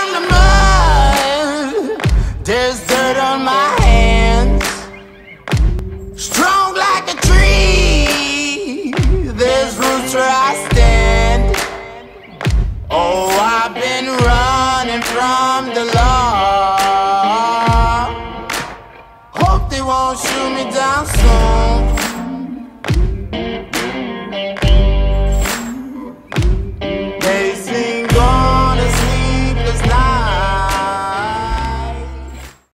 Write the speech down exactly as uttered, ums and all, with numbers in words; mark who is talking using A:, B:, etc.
A: from the mud, there's dirt on my hands. Strong like a tree, there's roots where I stand. Oh, I've been running from the law. Hope they won't shoot me down.